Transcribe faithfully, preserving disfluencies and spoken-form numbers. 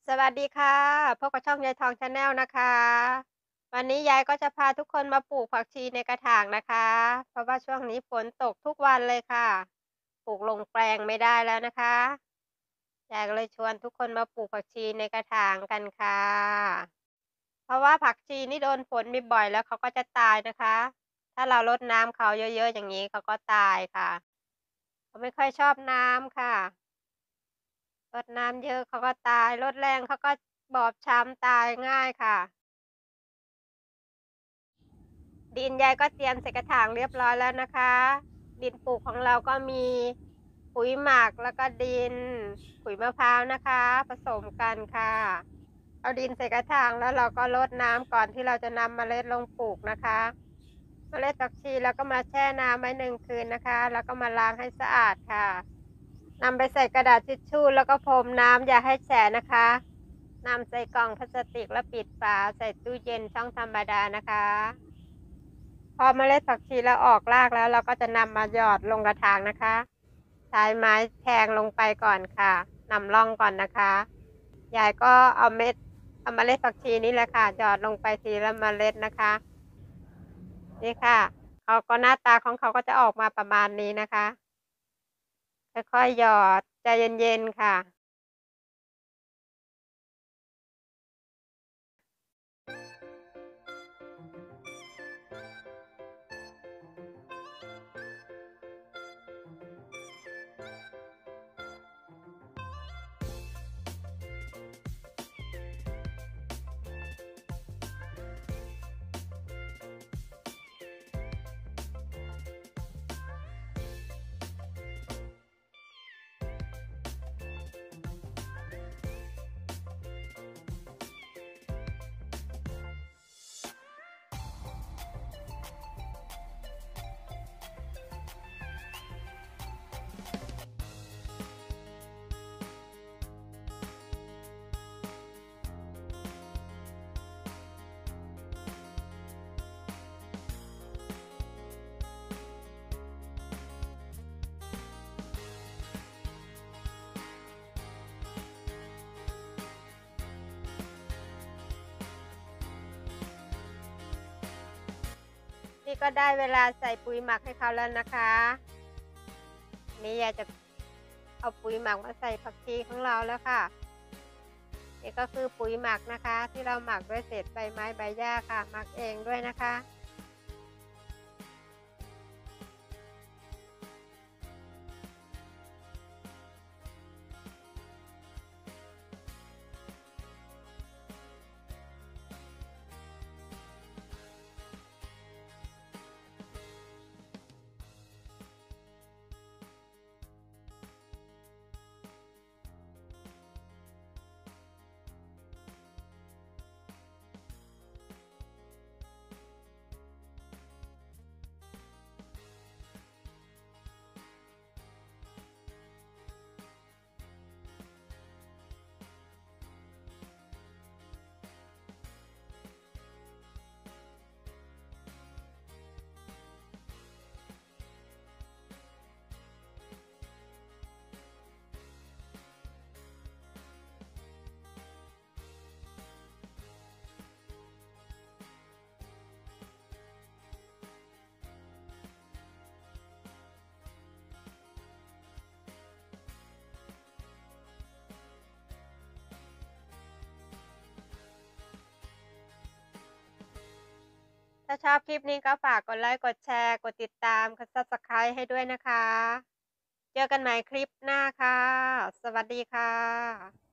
สวัสดีค่ะพบกับช่องยายทองชาแนลนะคะวันนี้ยายก็จะพาทุกคนมาปลูกผักชีในกระถางนะคะเพราะว่าช่วงนี้ฝนตกทุกวันเลยค่ะปลูกลงแปลงไม่ได้แล้วนะคะยายก็เลยชวนทุกคนมาปลูกผักชีในกระถางกันค่ะเพราะว่าผักชีนี่โดนฝนบ่อยๆแล้วเขาก็จะตายนะคะถ้าเรารดน้ำเขาเยอะๆอย่างนี้เขาก็ตายค่ะเขาไม่ค่อยชอบน้ำค่ะ รดน้ำเยอะเขาก็ตายรดแรงเขาก็บอบช้ำตายง่ายค่ะดินยายก็เตรียมใส่กระถางเรียบร้อยแล้วนะคะดินปลูกของเราก็มีปุ๋ยหมักแล้วก็ดินขุยมะพร้าวนะคะผสมกันค่ะเอาดินใส่กระถางแล้วเราก็รดน้ำก่อนที่เราจะนำเมล็ดลงปลูกนะคะเมล็ดผักชีเราก็มาแช่น้ำไว้หนึ่งคืนนะคะแล้วก็มาล้างให้สะอาดค่ะนำไปใส่กระดาษทิชชู่แล้วก็พรมน้ำอย่าให้แฉะนะคะ นำใส่กล่องพลาสติกแล้วปิดฝาใส่ตู้เย็นช่องธรรมดานะคะพอเมล็ดผักชีเราออกรากแล้วเราก็จะนำมาหยอดลงกระถางนะคะใช้ไม้แทงลงไปก่อนค่ะนำร่องก่อนนะคะยายก็เอาเม็ดเอาเมล็ดผักชีนี่แหละค่ะหยอดลงไปทีละเมล็ดนะคะนี่ค่ะเขาก็หน้าตาของเขาก็จะออกมาประมาณนี้นะคะค่อยๆหยอดใจเย็นๆค่ะ นี่ก็ได้เวลาใส่ปุ๋ยหมักให้เขาแล้วนะคะนี่ยายจะเอาปุ๋ยหมักมาใส่ผักชีของเราแล้วค่ะนี่ก็คือปุ๋ยหมักนะคะที่เราหมักด้วยเศษใบไม้ใบหญ้าค่ะหมักเองด้วยนะคะ ถ้าชอบคลิปนี้ก็ฝากกดไลค์กดแชร์กดติดตามกด ซับสไครบ์ ให้ด้วยนะคะ เจอกันใหม่คลิปหน้าค่ะ สวัสดีค่ะ